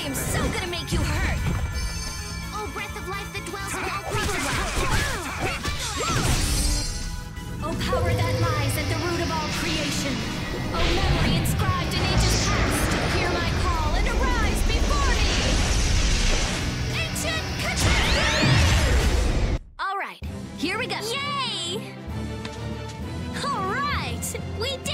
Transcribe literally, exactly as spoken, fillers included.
am so gonna make you hurt! Oh, breath of life that dwells in all creatures! Oh, power that lies at the root of all creation! Oh, memory inscribed in ages past! Hear my call and arise before me! Ancient catastrophe! All right, here we go! Yay! All right, we did